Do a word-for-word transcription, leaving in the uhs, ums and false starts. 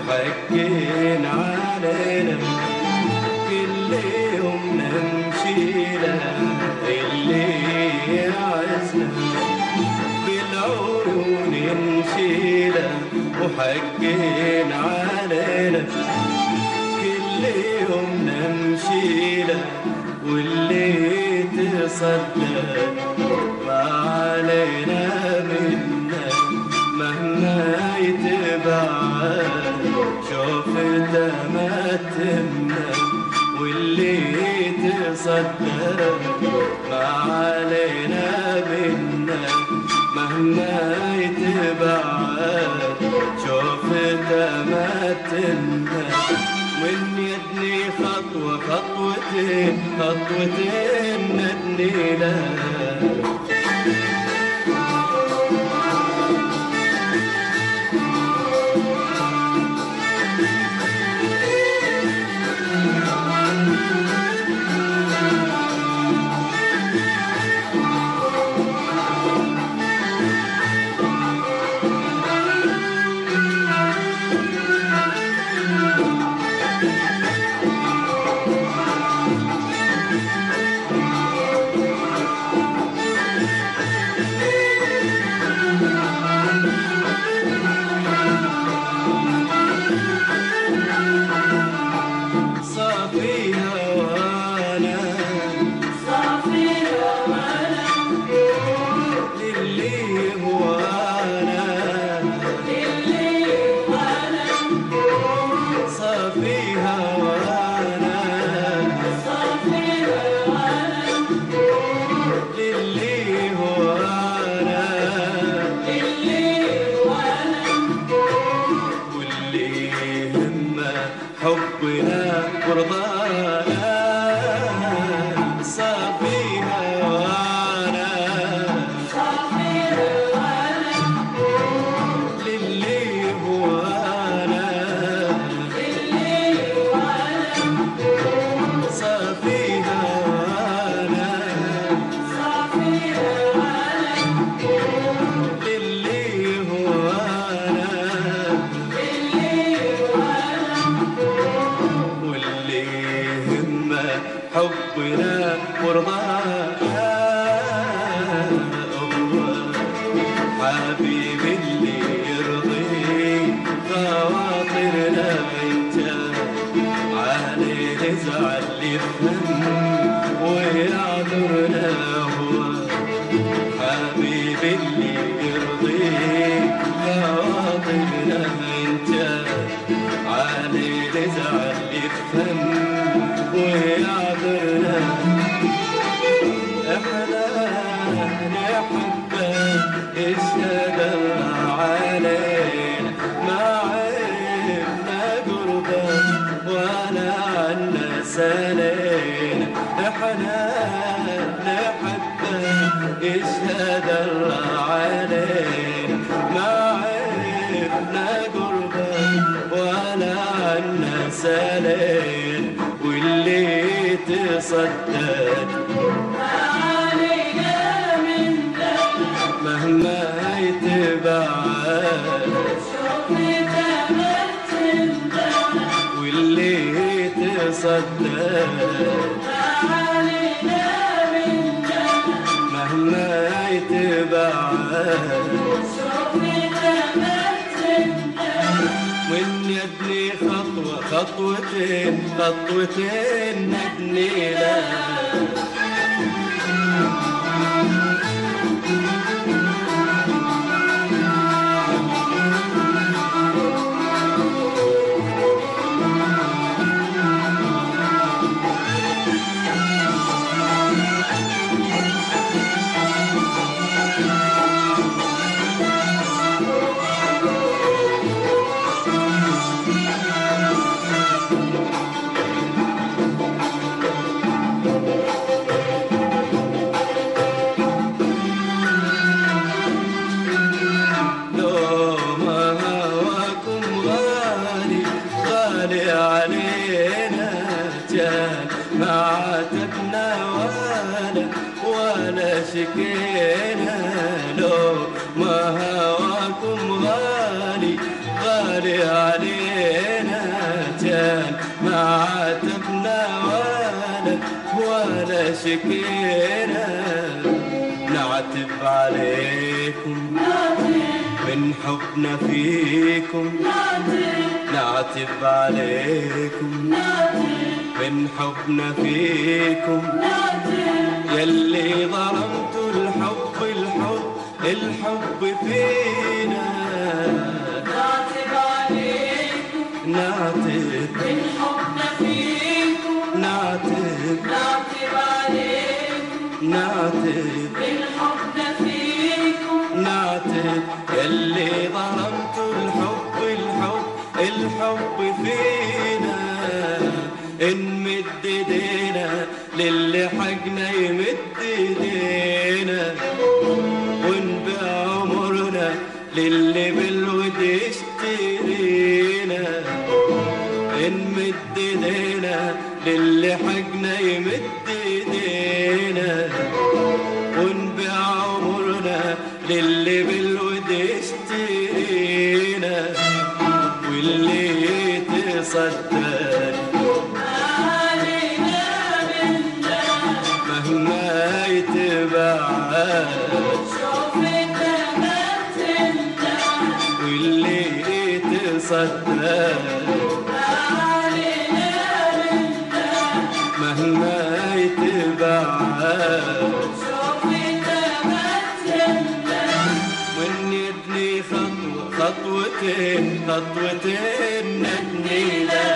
وحقين علينا كل يوم نمشي له اللي يعزنا بالعيون نشيله وحقين علينا كل يوم نمشي له واللي تصدق ما علينا منا مهما يتبعد شوفته ما تمنا واللي تصدق ما علينا منا مهما يتبعد شوفته ما تمنا من يدني خطوة خطوتين خطوتين ندني لها حبنا ورضانا صافي هوانا صافي هوانا للي هوانا للي هوانا صافي هوانا صافي هوانا للي هوانا حبنا ورضانا حبيبي اللي يرضي خواطرنا انت عليه نزعل يفهم ويعذرنا هو حبيبي اللي يرضي خواطرنا انت عليه نزعل يفهم ويعذرنا احنا نحبه اشهد الله علينا ما عرفنا قربه ولا عنا سنين احنا نحبه اشهد الله علينا ما عرفنا قربه ولا عنا سنين واللي تصدق ما علينا من دم مهما يتبعد شوفته ما تندم واللي تصدق ما علينا من دم مهما يتبعد شوفته ما تندم من يدني خطوة خطوتين خطوتين ندني لها ما عاتبنا ولا ولا شكينا لو ما هواكم غالي غالي علينا شكينا نعتب عليكم من حبنا فيكم، نعتب عليكم من حبنا فيكم، يلي ظلمتوا الحب الحب الحب فينا. نعتب عليكم نعتب من حبنا فيكم، نعتب نعتب عليكم نعتب من حبنا فيكم، نعتب يلي ظلمتوا الحب الحب الحب فينا. نمد ايدينا للي حقنا يمد ايدينا، ونبيع عمرنا للي بالود يشترينا. نمد ايدينا للي حقنا يمد ايدينا، ونبيع عمرنا للي بالود يشترينا. واللي يتصدق علينا بالله مهما يتبعد، شوف تمثلنا. واللي يتصدق علينا بالله مهما يتبعد، شوف تمثلنا. وإن يدني خطوة خطوتين خطوتين ندني له،